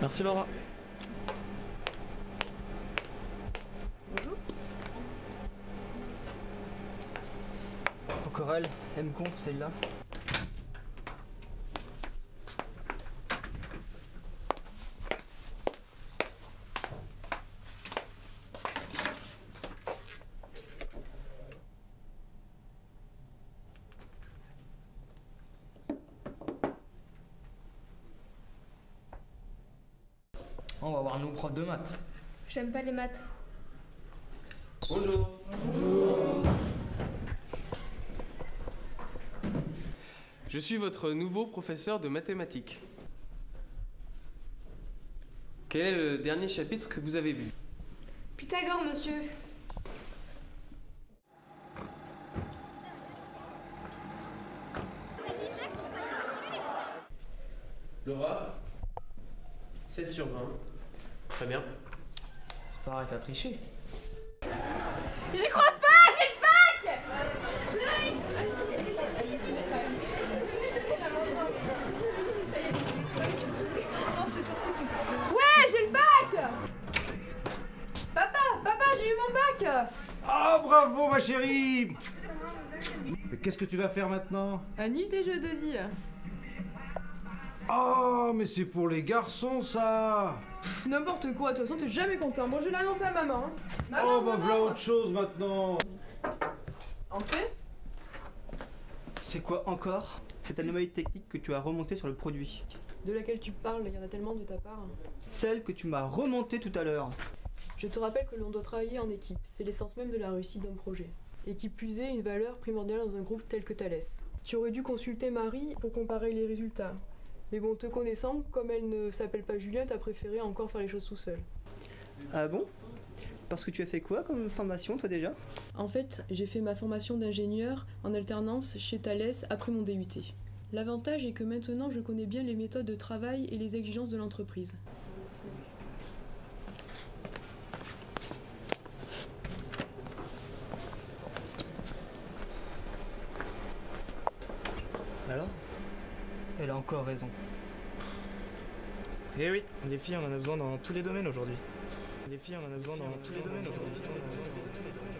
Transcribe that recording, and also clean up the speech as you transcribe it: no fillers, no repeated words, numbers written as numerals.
Merci Laura. Bonjour. Oh Corel, M-Conf, celle-là. On va voir un nouveau prof de maths. J'aime pas les maths. Bonjour. Bonjour. Je suis votre nouveau professeur de mathématiques. Quel est le dernier chapitre que vous avez vu? Pythagore, monsieur. Laura 16 sur 20. Très bien. C'est pareil, t'as triché. J'y crois pas, j'ai le bac. Ouais, j'ai le bac. Papa, j'ai eu mon bac. Ah, bravo ma chérie. Mais qu'est-ce que tu vas faire maintenant? Annie, tes jeux d'Ozzy. Oh, mais c'est pour les garçons ça. N'importe quoi, de toute façon t'es jamais content. Bon, je l'annonce à maman. Hein. Oh, bah voilà autre chose maintenant. Entrez. C'est quoi encore cette anomalie technique que tu as remontée sur le produit? De laquelle tu parles, il y en a tellement de ta part. Celle que tu m'as remontée tout à l'heure. Je te rappelle que l'on doit travailler en équipe. C'est l'essence même de la réussite d'un projet. Et qui plus est, une valeur primordiale dans un groupe tel que Thalès. Tu aurais dû consulter Marie pour comparer les résultats. Mais bon, te connaissant, comme elle ne s'appelle pas Julien, t'as préféré encore faire les choses tout seul. Ah bon? Parce que tu as fait quoi comme formation toi déjà? En fait, j'ai fait ma formation d'ingénieur en alternance chez Thalès après mon DUT. L'avantage est que maintenant je connais bien les méthodes de travail et les exigences de l'entreprise. Alors? Elle a encore raison. Eh oui, les filles, on en a besoin dans tous les domaines aujourd'hui. Les filles, on en a besoin dans tous les domaines aujourd'hui.